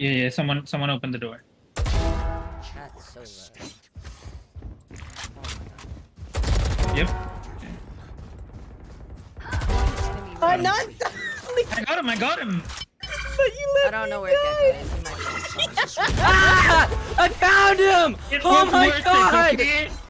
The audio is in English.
Yeah. Someone opened the door. That's so low. Yep. I'm not. I got him. But you I don't know where Gecko is. He might be. Ah! I found him! It Oh was my worth it, god! okay?